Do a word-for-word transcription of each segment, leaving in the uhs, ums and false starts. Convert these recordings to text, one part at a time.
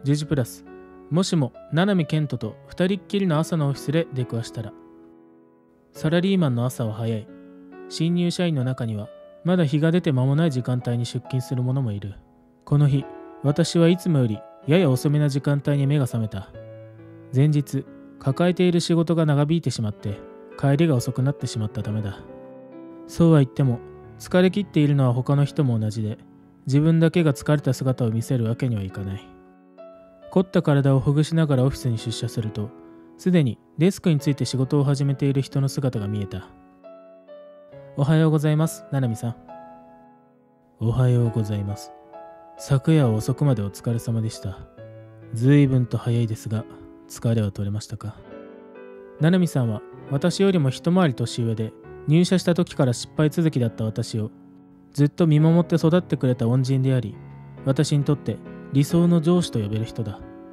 じじプラス。もしも七海健人と二人っきりの朝のオフィスで出くわしたら。サラリーマンの朝は早い。新入社員の中にはまだ日が出て間もない時間帯に出勤する者もいる。この日、私はいつもよりやや遅めな時間帯に目が覚めた。前日、抱えている仕事が長引いてしまって帰りが遅くなってしまったためだ。そうは言っても疲れ切っているのは他の人も同じで、自分だけが疲れた姿を見せるわけにはいかない。凝った体をほぐしながらオフィスに出社すると、すでにデスクについて仕事を始めている人の姿が見えた。おはようございます、七海さん。おはようございます。昨夜は遅くまでお疲れ様でした。ずいぶんと早いですが、疲れは取れましたか？七海さんは私よりも一回り年上で、入社した時から失敗続きだった私をずっと見守って育ってくれた恩人であり、私にとって理想の上司と呼べる人だ。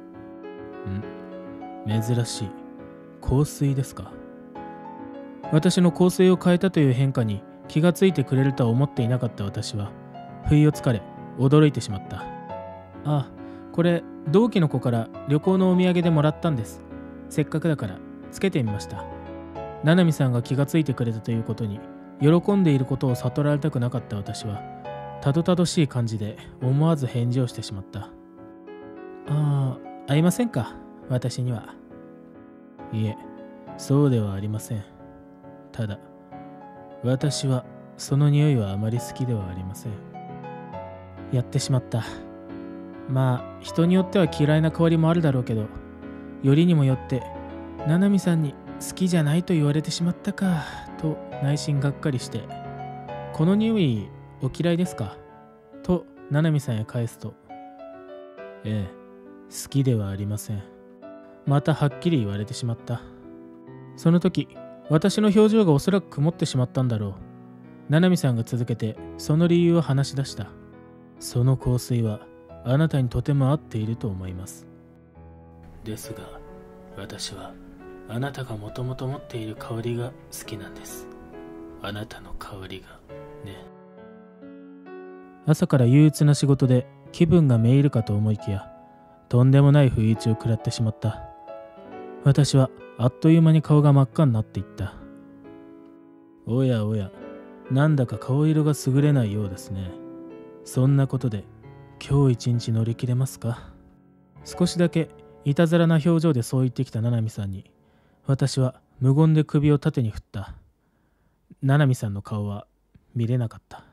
ん？珍しい。香水ですか？私の香水を変えたという変化に気がついてくれるとは思っていなかった私は、不意をつかれ驚いてしまった。ああ、これ同期の子から旅行のお土産でもらったんです。せっかくだからつけてみました。七海さんが気がついてくれたということに喜んでいることを悟られたくなかった私は、たどたどしい感じで思わず返事をしてしまった。ああ、合いませんか、私には。いえ、そうではありません。ただ、私はその匂いはあまり好きではありません。やってしまった。まあ、人によっては嫌いな香りもあるだろうけど、よりにもよって七海さんに好きじゃないと言われてしまったかと内心がっかりして、この匂いお嫌いですかと七海さんへ返すと、ええ、好きではありません。またはっきり言われてしまった。その時、私の表情がおそらく曇ってしまったんだろう。七海さんが続けてその理由を話し出した。その香水はあなたにとても合っていると思います。ですが、私はあなたがもともと持っている香りが好きなんです。あなたの香りがね。朝から憂鬱な仕事で気分がめいるかと思いきや、とんでもない不意打ちを食らってしまった。私はあっという間に顔が真っ赤になっていった。おやおや、なんだか顔色が優れないようですね。そんなことで今日一日乗り切れますか？少しだけいたずらな表情でそう言ってきた七海さんに、私は無言で首を縦に振った。七海さんの顔は見れなかった。